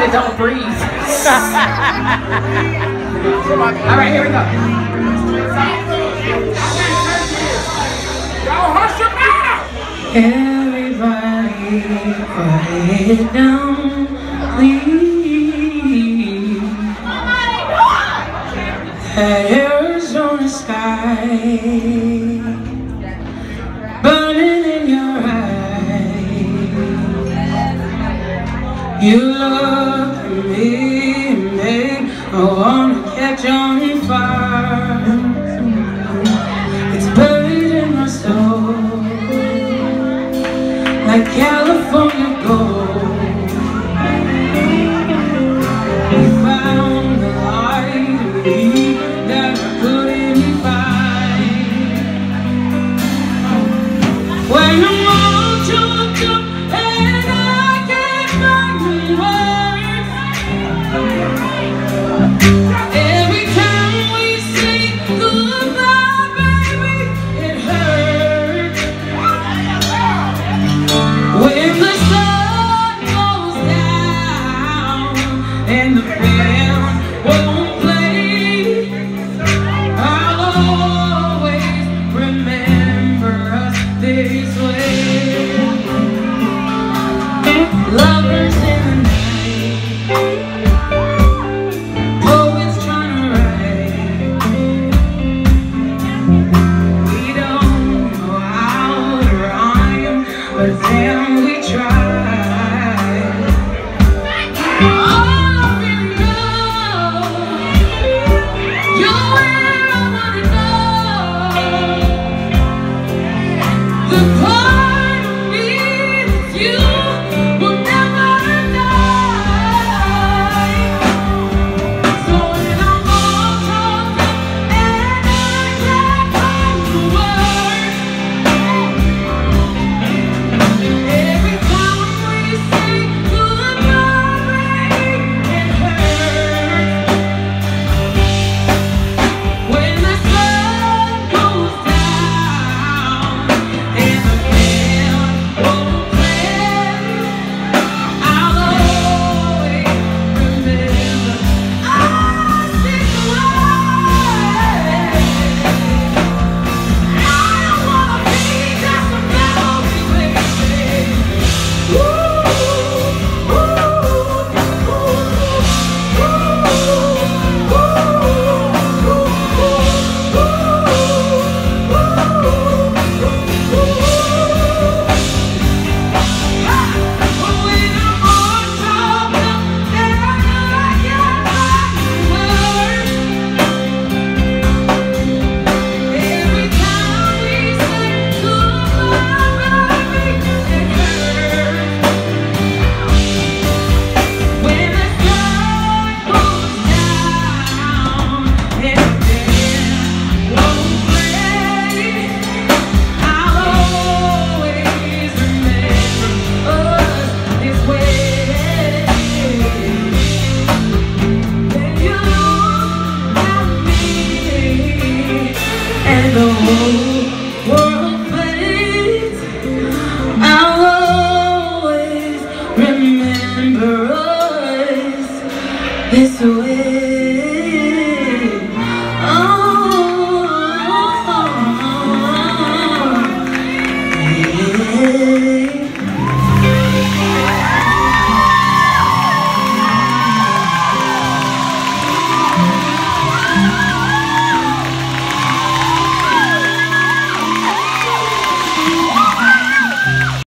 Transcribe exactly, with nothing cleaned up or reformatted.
a double breeze. All right, here we go. Everybody quiet down, please. That Arizona sky burning in your eyes. You look at me, babe, I wanna catch on fire. It's buried in my soul, like California gold. We found the light in me that I couldn't find. When